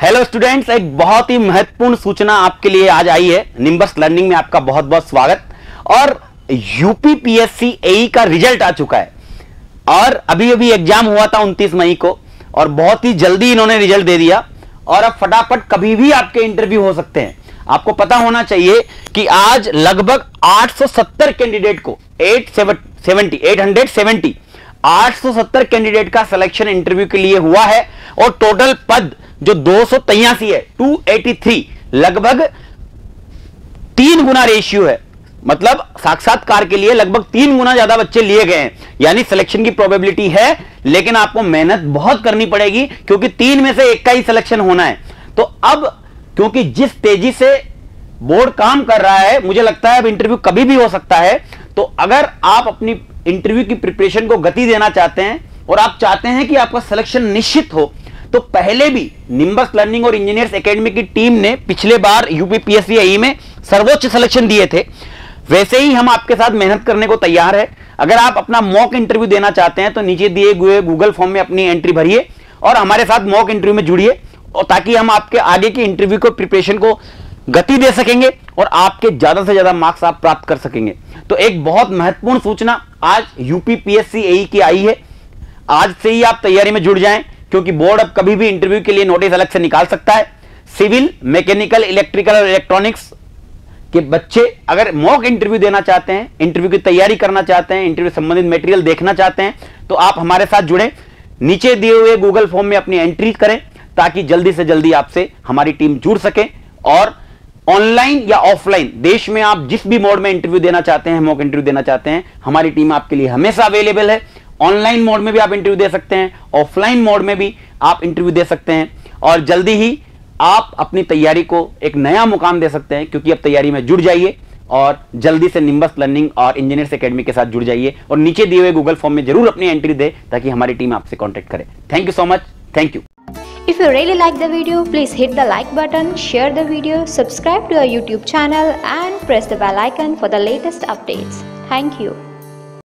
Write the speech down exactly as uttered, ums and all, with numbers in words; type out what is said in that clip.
Hello students, एक बहुत ही महत्वपूर्ण सूचना आपके लिए आज आई है। निम्बस लर्निंग में आपका बहुत बहुत स्वागत। और यूपी पीएससी एई का रिजल्ट आ चुका है और अभी अभी एग्जाम हुआ था उनतीस मई को और बहुत ही जल्दी इन्होंने रिजल्ट दे दिया और अब फटाफट कभी भी आपके इंटरव्यू हो सकते हैं। आपको पता होना चाहिए कि आज लगभग आठ सौ सत्तर कैंडिडेट को आठ सौ सत्तर आठ सौ सत्तर कैंडिडेट का सिलेक्शन इंटरव्यू के लिए हुआ है और टोटल पद जो दो सौ तिरासी है, दो सौ तिरासी, लगभग तीन गुना रेशियो है। मतलब साक्षात्कार के लिए लगभग तीन गुना ज्यादा बच्चे लिए गए हैं, यानी सिलेक्शन की प्रोबेबिलिटी है, लेकिन आपको मेहनत बहुत करनी पड़ेगी क्योंकि तीन में से एक का ही सिलेक्शन होना है। तो अब क्योंकि जिस तेजी से बोर्ड काम कर रहा है, मुझे लगता है अब इंटरव्यू कभी भी हो सकता है। तो अगर आप अपनी इंटरव्यू की प्रिपरेशन को गति देना चाहते हैं और आप चाहते हैं कि आपका सिलेक्शन निश्चित हो, तो पहले भी निम्बस लर्निंग और इंजीनियर्स एकेडमी की टीम ने पिछले बार यूपी पीएससी एई में सर्वोच्च सिलेक्शन दिए थे। वैसे ही हम आपके साथ मेहनत करने को तैयार है। अगर आप अपना मॉक इंटरव्यू देना चाहते हैं तो नीचे दिए हुए गूगल फॉर्म में अपनी एंट्री भरिए और हमारे साथ मॉक इंटरव्यू में जुड़िए, और ताकि हम आपके आगे की इंटरव्यू को प्रिपरेशन को गति दे सकेंगे और आपके ज्यादा से ज्यादा मार्क्स आप प्राप्त कर सकेंगे। तो एक बहुत महत्वपूर्ण सूचना आज यूपी पीएससी एई की आई है। आज से ही आप तैयारी में जुड़ जाएं क्योंकि बोर्ड अब कभी भी इंटरव्यू के लिए नोटिस अलग से निकाल सकता है। सिविल, मैकेनिकल, इलेक्ट्रिकल और इलेक्ट्रॉनिक्स के बच्चे अगर मॉक इंटरव्यू देना चाहते हैं, इंटरव्यू की तैयारी करना चाहते हैं, इंटरव्यू संबंधित मटेरियल देखना चाहते हैं, तो आप हमारे साथ जुड़ें। नीचे दिए हुए गूगल फॉर्म में अपनी एंट्री करें ताकि जल्दी से जल्दी आपसे हमारी टीम जुड़ सके। और ऑनलाइन या ऑफलाइन, देश में आप जिस भी मोड में इंटरव्यू देना चाहते हैं, मॉक इंटरव्यू देना चाहते हैं, हमारी टीम आपके लिए हमेशा अवेलेबल है। ऑनलाइन मोड में भी आप इंटरव्यू दे सकते हैं, ऑफलाइन मोड में भी आप इंटरव्यू दे सकते हैं और जल्दी ही आप अपनी तैयारी को एक नया मुकाम दे सकते हैं, क्योंकि अब तैयारी में जुड़ जाइए और जल्दी से निम्बस लर्निंग और इंजीनियर्स एकेडमी के साथ जुड़ जाइए और नीचे दिए हुए गूगल फॉर्म में जरूर अपनी एंट्री दे ताकि हमारी टीम आपसे कॉन्टेक्ट करे। Thank you so much. Thank you. If you really like the video, please hit the like button, share the video, subscribe to our YouTube channel and press the bell icon for the latest updates. Thank you.